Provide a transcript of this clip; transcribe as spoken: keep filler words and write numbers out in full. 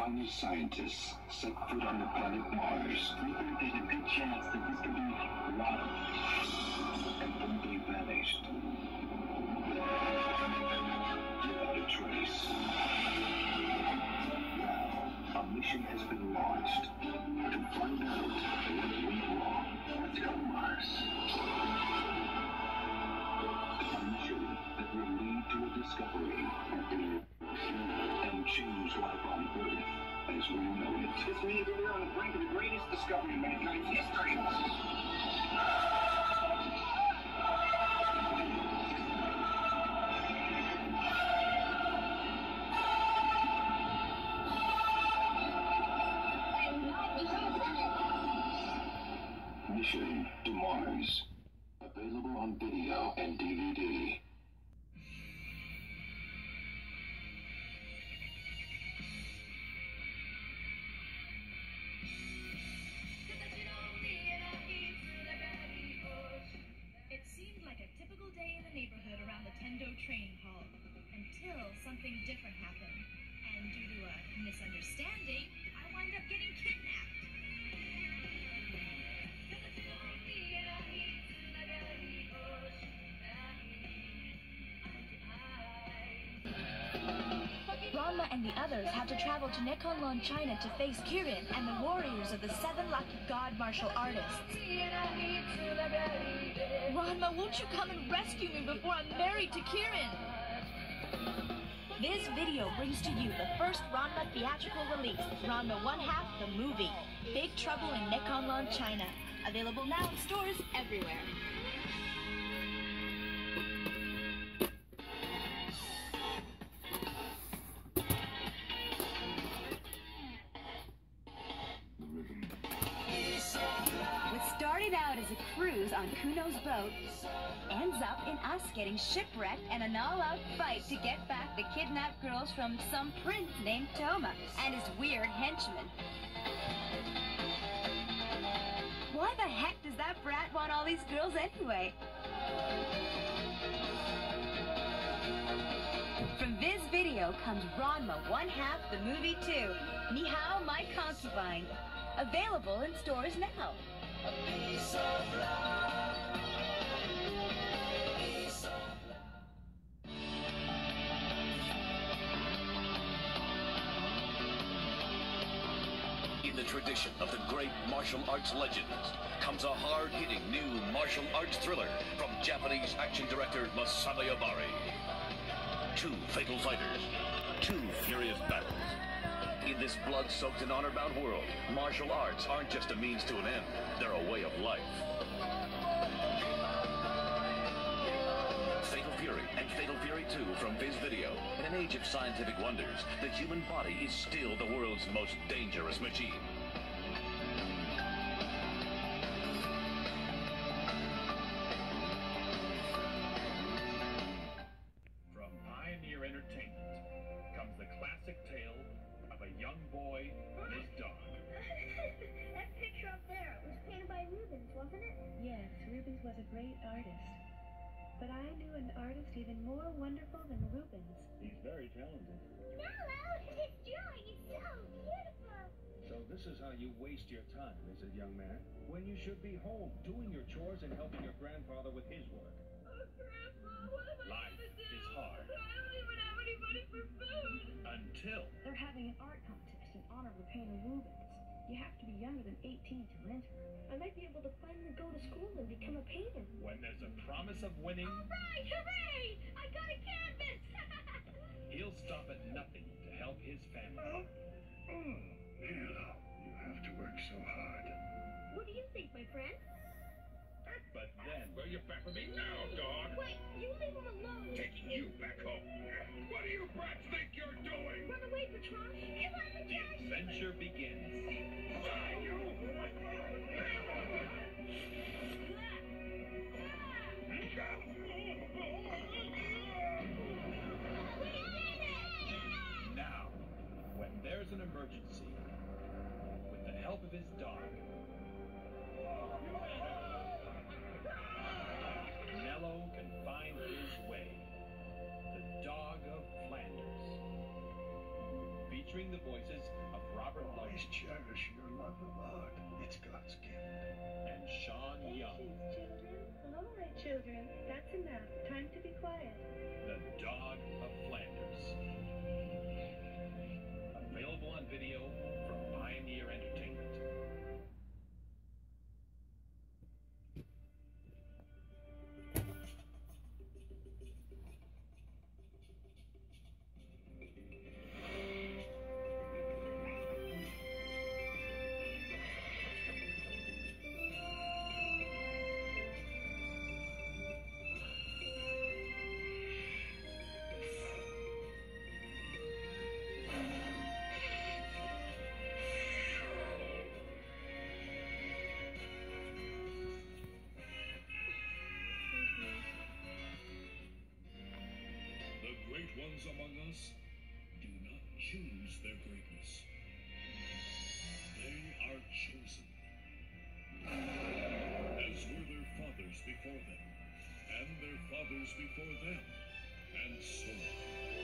young scientists set foot on the planet Mars. We think there's a good chance that this could be Rodham. And then they vanished. Without a trace. Now, a mission has been launched to find out what went wrong. Let's go, Mars. A mission that will lead to a discovery and change life on Earth as we know it. This means that we're on the brink of the greatest discovery in mankind's history. Mission to Mars. Available on video and D V D. It seemed like a typical day in the neighborhood around the Tendo training hall, until something different happened. And due to a misunderstanding, I wound up getting kidnapped. Ranma and the others have to travel to Nekonlon, China to face Kirin and the warriors of the Seven Lucky God martial artists. Ranma, won't you come and rescue me before I'm married to Kirin? This video brings to you the first Ranma theatrical release, Ranma One Half, the movie. Big Trouble in Nekonlon, China. Available now in stores everywhere. What started out as a cruise on Kuno's boat ends up in us getting shipwrecked and an all-out fight to get back the kidnapped girls from some prince named Toma and his weird henchmen. Why the heck does that brat want all these girls anyway? From Viz Video comes Ranma One Half, the movie two. Ni Hao, My Concubine. Available in stores now. A piece of love. Piece of love. In the tradition of the great martial arts legends comes a hard-hitting new martial arts thriller from Japanese action director Masamu Yabari. Two fatal fighters, two furious battles. In this blood-soaked and honor-bound world, martial arts aren't just a means to an end, they're a way of life. Fatal Fury and Fatal Fury two from Viz Video. In an age of scientific wonders, the human body is still the world's most dangerous machine. From Pioneer Entertainment comes the classic tale of a young boy and his dog. That picture up there was painted by Rubens, wasn't it? Yes, Rubens was a great artist. But I knew an artist even more wonderful than Rubens. He's very talented. Hello, his drawing is so beautiful. So this is how you waste your time, is it, young man? When you should be home, doing your chores and helping your grandfather with his work. Oh, Grandpa, what am I Life gonna do? is hard. I don't even have any money for food. Until They're having an art contest in honor of the painter Rubens. You have to be younger than eighteen to enter. I might be able to finally go to school and become a painter. when there's a promise of winning, All right, hooray! I got a canvas! he'll stop at nothing to help his family. Oh, Halo, you have to work so hard. What do you think, my friend? But then, well, you're back with me now, dog. Wait, you leave him alone. Taking you back home. What do you brats think you're doing? Run away, Patron. Come on, The Patron. adventure begins. Die, you! Now, when there's an emergency, with the help of his dog, Nello can find his way. The Dog of Flanders. featuring the voices of Robert Lloyd Always cherish your love of art. It's God's gift. and Sean Young. Children, all right, children. That's enough. Time to be quiet. The Dog of Flanders. Available on video from Pioneer Entertainment. The great ones among us do not choose their greatness. They are chosen. As were their fathers before them, and their fathers before them, and so on.